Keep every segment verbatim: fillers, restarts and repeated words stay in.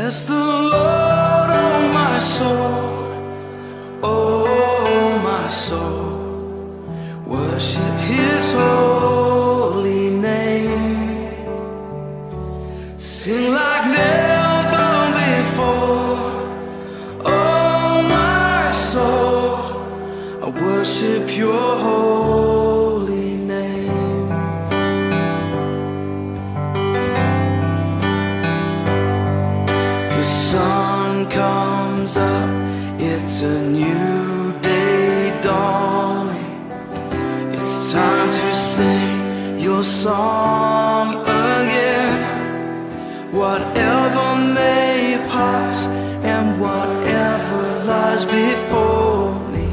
Bless the Lord, oh my soul, oh my soul. Worship His holy name. Sing like never before, oh my soul. I worship Your holy name. The sun comes up, it's a new day dawning. It's time to sing Your song again. Whatever may pass and whatever lies before me,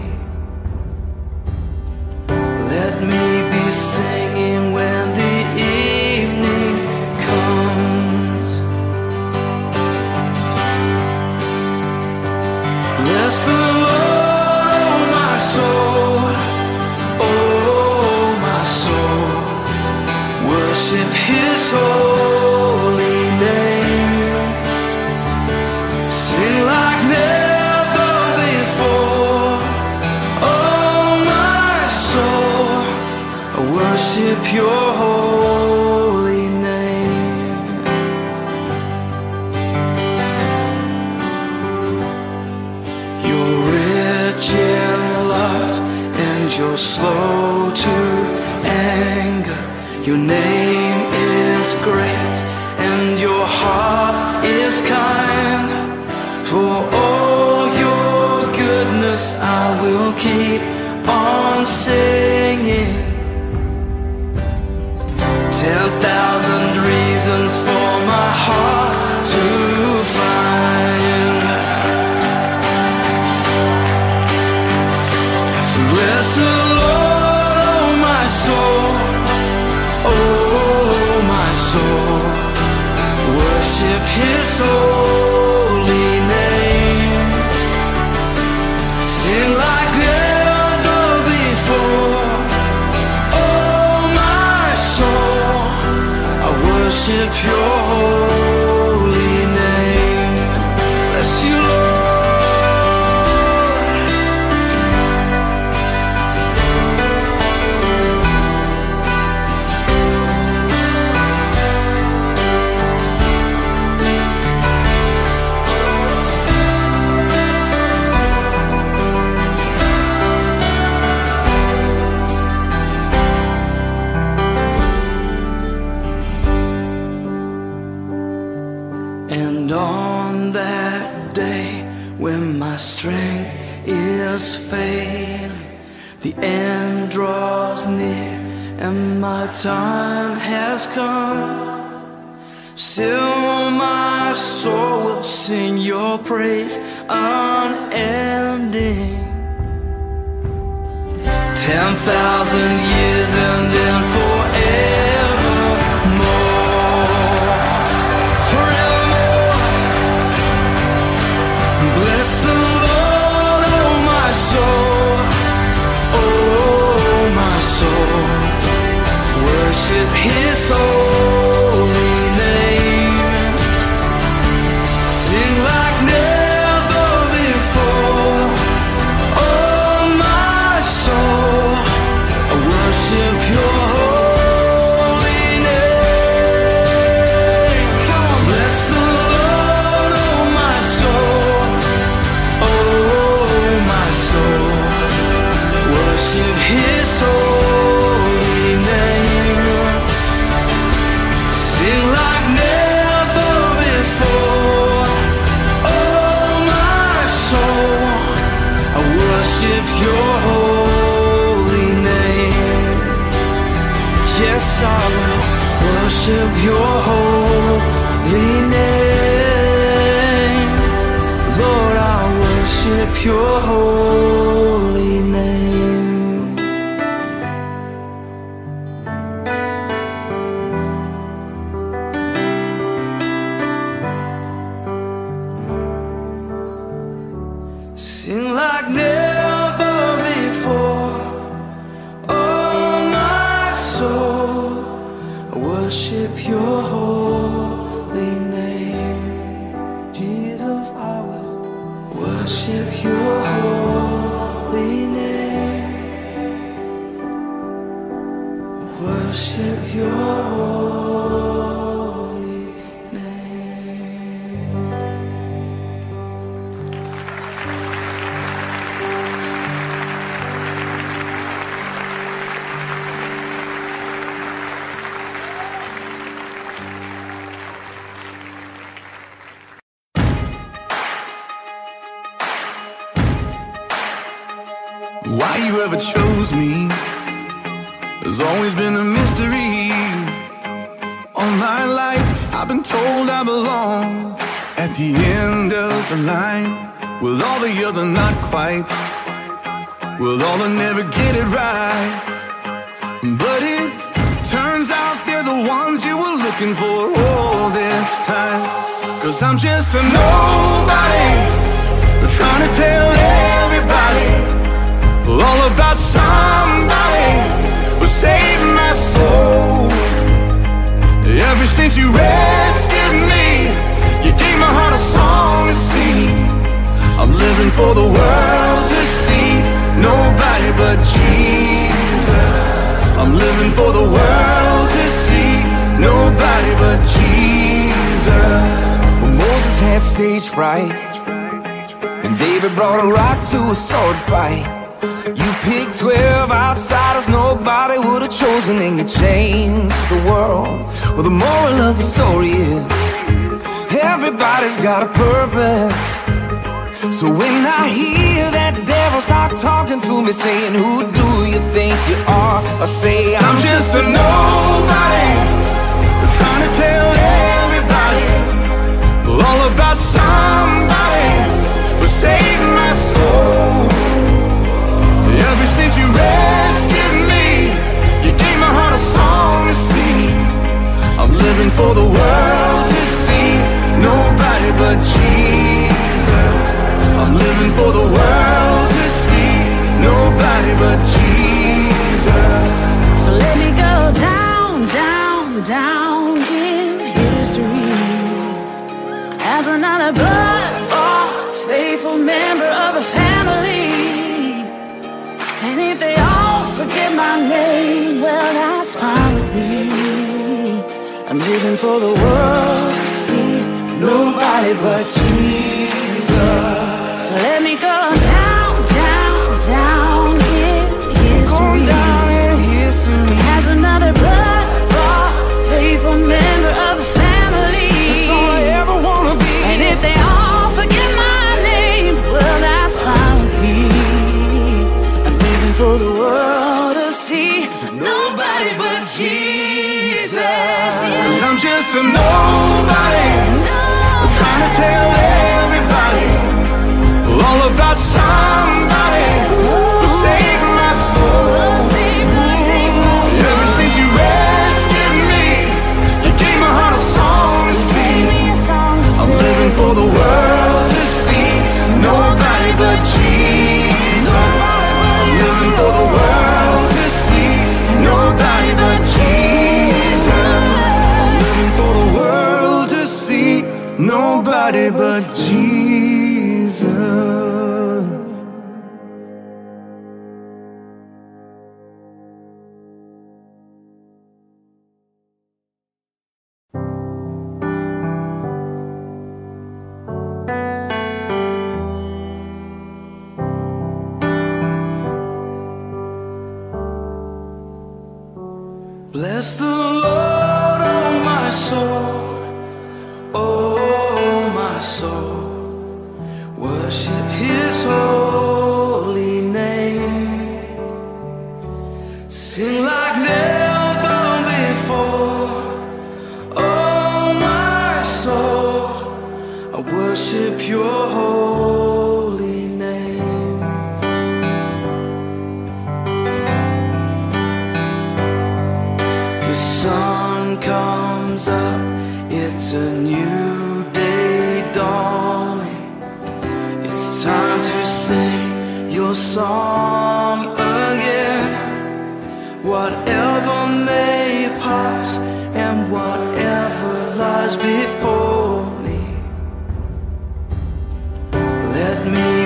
let me be singing when the evening comes. Bless the Lord, oh my soul, oh my soul. Worship His holy name. Sing like never before, oh my soul. I worship Your holy name. You're rich in love and You're slow to anger. Your name is great and Your heart is kind. For all Your goodness I will keep on singing. Ten thousand reasons for my heart to find. So bless the Lord, oh my soul, oh my soul. Worship His holy name. Sing like never before, oh my soul. I worship Your holy name. Bless You, Lord. And on that day when my strength is failing, the end draws near and my time has come, still my soul will sing Your praise unending. Ten thousand years and then forevermore, forevermore. Bless the Lord, oh my soul, oh my soul. Worship His holy name. Sing like never before, oh my soul. I worship Your holy name. Come on, bless the Lord, oh my soul, oh my soul. Worship His holy name. Sing like never before, oh my soul. I worship Your holy name. Yes, I will worship Your holy name. Lord, I worship Your holy name. Sing like never before, oh my soul. I worship Your holy name, Jesus. worship your holy name, worship your holy name. Why you ever chose me has always been a mystery. All my life I've been told I belong at the end of the line, with all the other not quite, with all the never get it right. But it turns out they're the ones you were looking for all this time. Cause I'm just a nobody, trying to tell everybody all about somebody who saved my soul. Ever since you rescued me, you gave my heart a song to sing. I'm living for the world to see nobody but Jesus. I'm living for the world to see nobody but Jesus. Well, Moses had stage fright, and David brought a rock to a sword fight. You picked twelve outsiders nobody would have chosen, and you changed the world. Well, the moral of the story is everybody's got a purpose. So when I hear that devil start talking to me, saying, who do you think you are? I say, I'm, I'm just a nobody, trying to tell everybody all about somebody who saved my soul. Ever since you rescued me, you gave my heart a song to sing. I'm living for the world to see nobody but Jesus. I'm living for the world to see nobody but Jesus. So let me go down, down, down in history as another blood-bought, faithful member of the family. And if they all forget my name, well, that's fine with me. I'm living for the world to see nobody but Jesus. So let me go down, down, down in history, go down in history as another blood-bought, faithful member of the family. That's all I ever wanna be. And if they all forget my name, well, that's fine with me. For the world to see nobody but Jesus. Cause I'm just a nobody, nobody. Trying to tell everybody all about somebody who saved my soul. Ever since you rescued me, you gave my heart a song to sing. I'm living for the world to see nobody but Jesus. Living for the world to see nobody but Jesus. Living for the world to see nobody but Jesus. Bless the Lord, oh my soul, oh my soul. Worship His holy name. Sing like never before, oh my soul. I worship Your holy name. The sun comes up, it's a new day dawning. It's time to sing Your song again. Whatever may pass and whatever lies before me, let me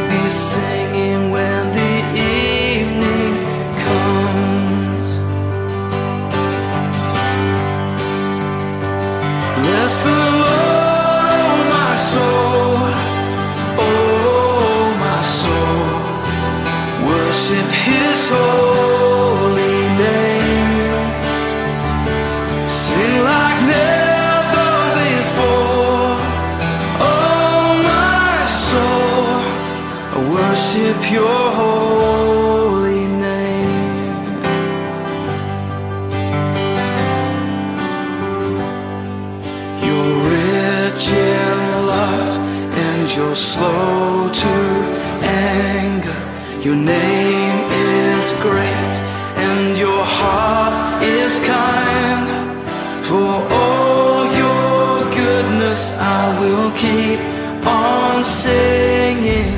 holy name. Sing like never before. Oh, my soul, I worship your holy name. You're rich in love and you're slow to anger. Your name is great and your heart is kind. For all your goodness I will keep on singing.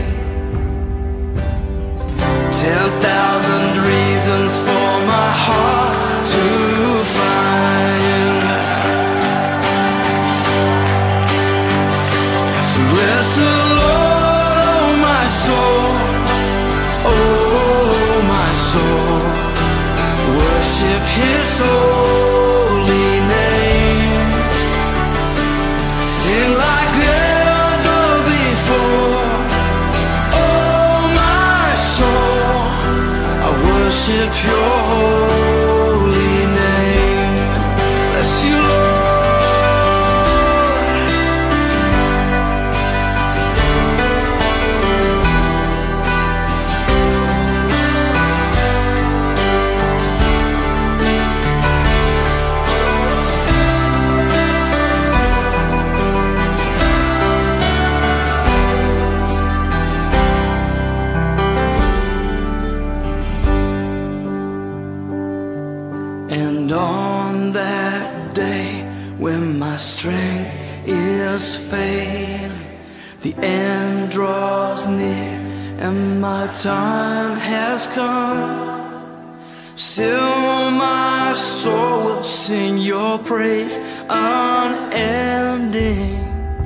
Ten thousand reasons for my heart to find. So bless the Lord, oh my soul, oh my soul, worship His holy name. Sing like never before. Oh my soul, I worship your holy name. Bless you, Lord. And on that day when my strength is failing, the end draws near and my time has come, still my soul will sing your praise unending.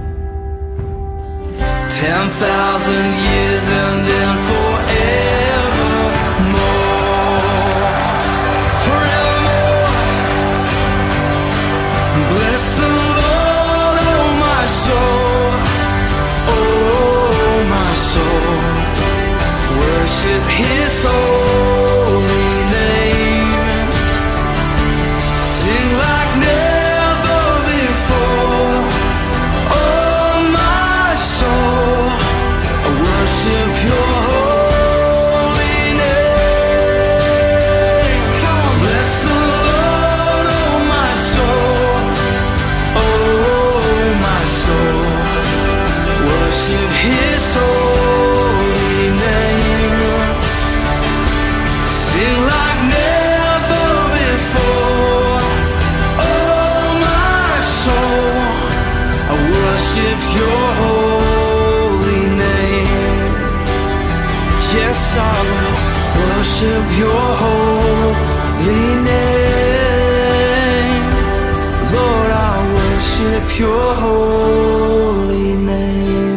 Ten thousand years and then forevermore, forevermore. Bless the Lord, oh my soul, oh my soul, worship His holy name. Sing like never before. Oh my soul, I worship your holy name. Come on, bless the Lord, oh my soul, oh my soul, worship His holy name. Sing like never before. Oh my soul, I worship your holy name. Yes, I will worship your holy name. Lord, I worship your holy name.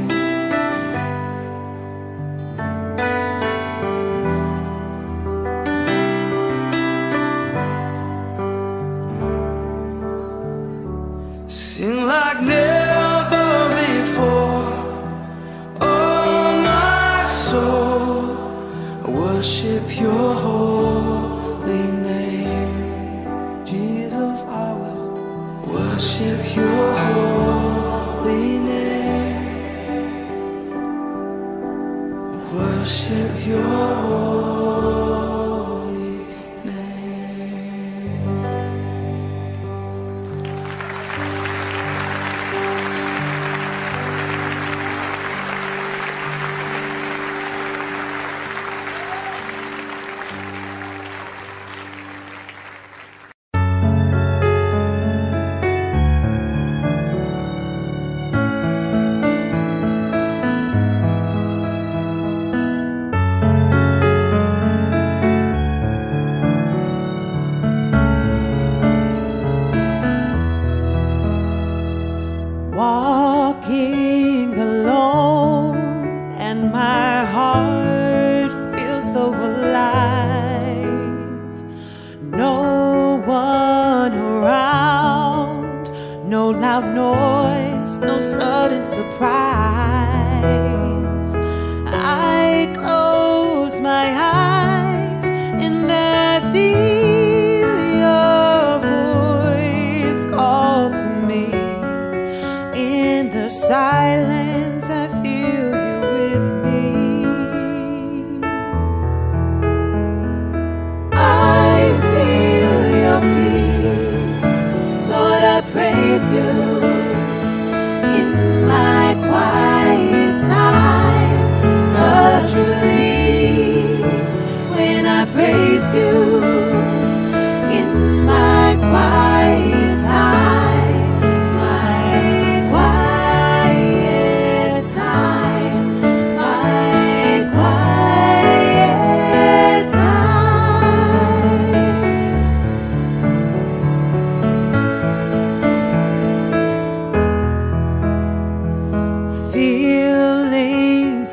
Sing like never before. Oh my soul, I worship your holy name. Jesus, I will worship your holy name. Worship your holy name.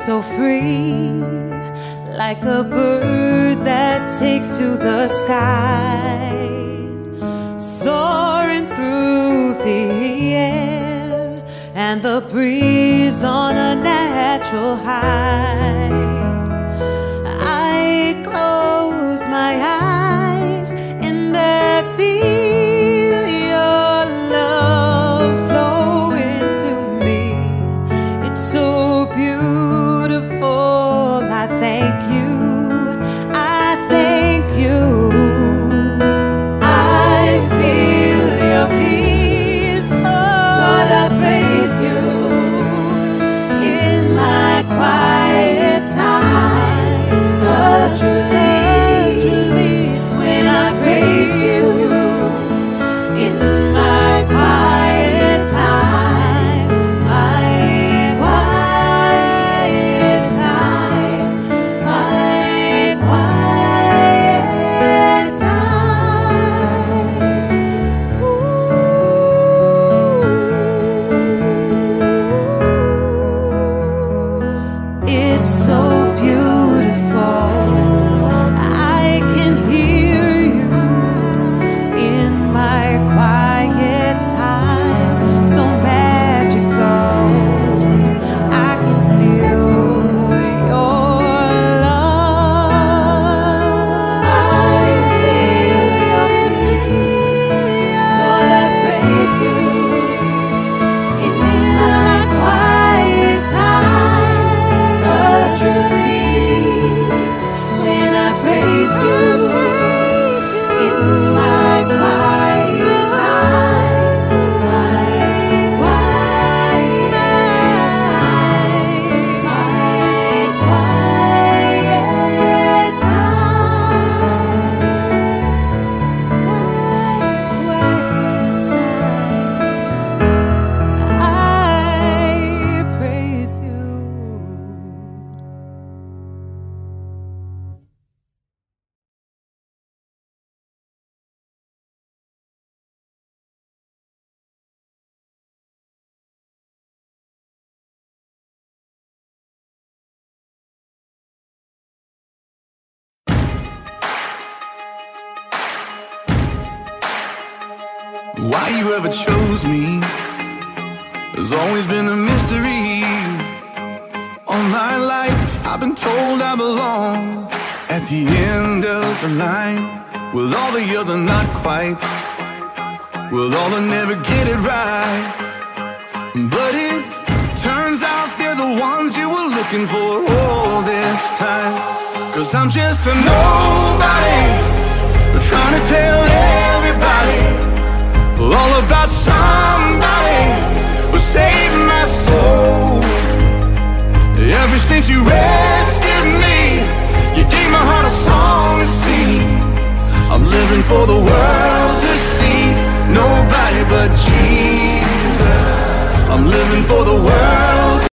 so free, like a bird that takes to the sky, soaring through the air, and the breeze on a natural high. I close my eyes and I feel your love flow into me. It's so beautiful. I thank you. I thank you. I feel your peace. Lord, I praise you in my quiet time. Such a release when I praise you in my quiet time. My quiet time. My quiet time. Ooh. It's so beautiful. I can hear you in my quiet time. So magical. I can feel your love. I feel your peace. Lord, I praise you in my quiet time. Such a peace when I praise you in my quiet time. My quiet time. My quiet time. My quiet time. I praise you. Why you ever chose me has always been a mystery. All my life I've been told I belong at the end of the line, with all the other not quite, with all the never get it right. But it turns out they're the ones you were looking for all this time. Cause I'm just a nobody, trying to tell everybody all about somebody who saved my soul. Ever since you rescued me, you gave my heart a song to sing. I'm living for the world to see, nobody but Jesus. I'm living for the world